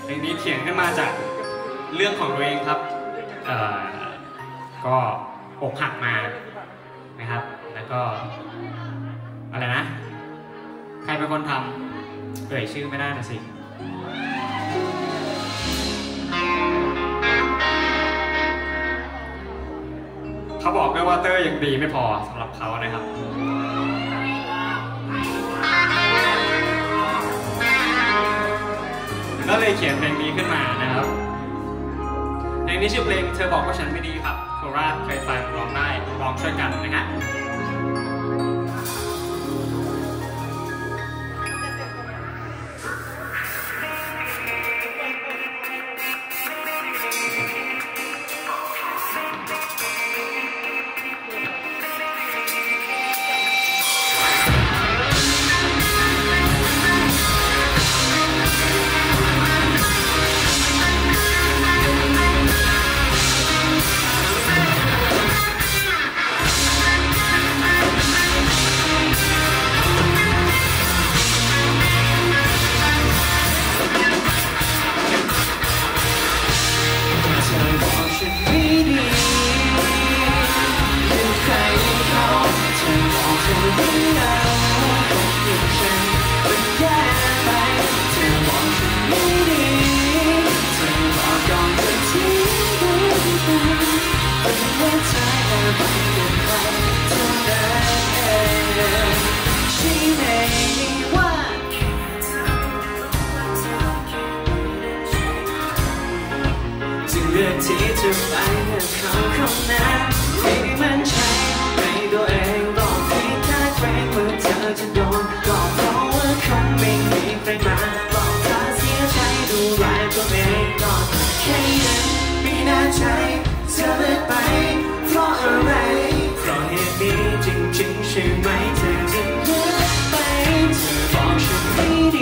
เพลงนี้เขียนขึ้นมาจากเรื่องของตัวเองครับก็อกหักมานะครับแล้วก็อะไรนะใครเป็นคนทำเอ่ยชื่อไม่ได้นะสิเขาบอกด้วยว่าเตอร์ยังดีไม่พอสำหรับเขานะครับก็เลยเขียนเพลงนี้ขึ้นมานะครับเพลงนี้ชื่อเพลงเธอบอกว่าฉันไม่ดีครับโคราชเคยฟังร้องได้ร้องช่วยกันนะฮะเลือกที่จะไปกับเขาคนนั้นไม่ได้มั่นใจในตัวเองบอกผิดถ้าเกรงว่าเธอจะโดนก็เพราะว่าคงไม่มีใครมาบอกเธอเสียใจดูแลตัวเองก่อนแค่นั้นไม่น่าใจเธอเลือกไปเพราะอะไรเพราะเหตุนี้จริงๆใช่ไหมเธอจึงเลือกไปเธอบอกฉันไม่ดี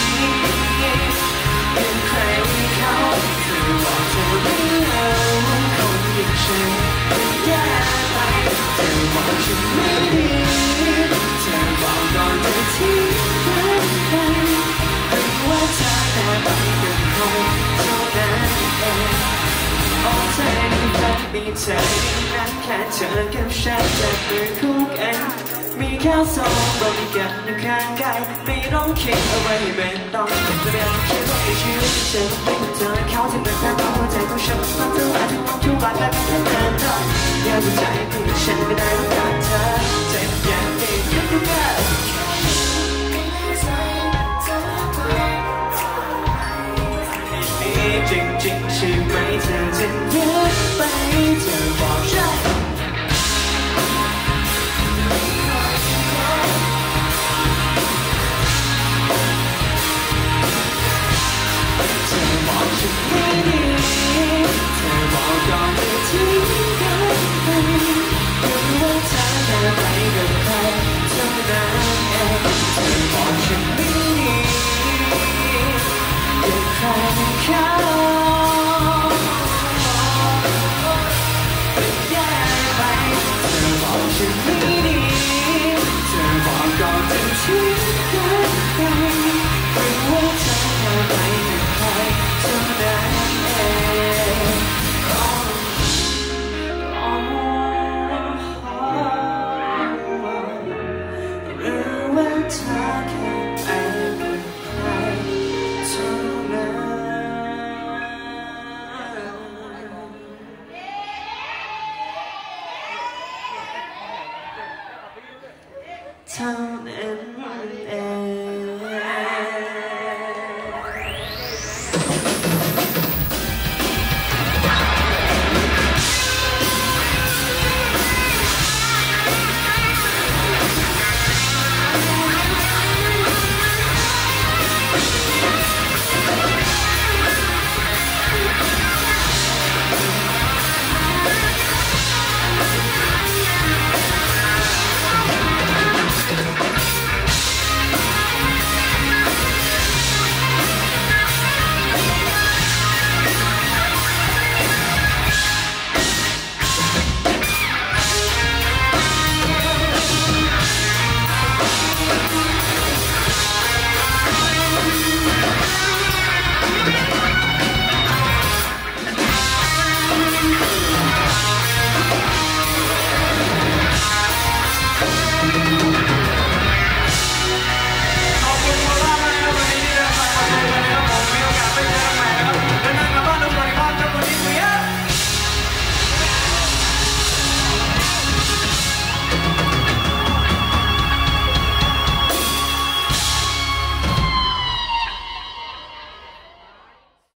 เป็นใครเขาเธอบอกเธอไม่เอาคนอย่างฉันไม่แย่ไปเธอบอกฉันไม่ดีเธอบอกก่อนเธอทิ้งกันไปเป็นว่าเธอแต่ไปกับเขาเท่านั้นเองโอ้เธอที่ฝันมีเธอนั้นแค่เธอกับฉันจะเป็นคู่กันมีแค่สองบริการอยู่ข้างกายไม่ต้องคิดอะไรไม่ต้องจะเรียนคิดว่าในชีวิตฉันไม่เจอเขาที่เป็นแฟนของหัวใจของฉันต้องเธออาจจะมองทุกวันแบบเป็นแฟนเธออยากจะใจเพื่อฉันไม่ได้ต้องการเธอใจอย่างเด็กยังดูง่ายจริงๆใช่ไหมเธอจะเลือกไปเธอบอกฉันไปกับใครเท่านั้นเองเธอบอกฉันไม่ดีกับใครเขาเป็นแย่ไปเธอบอกฉันไม่ดีเธอบอกก่อนจะทิ้งกันไป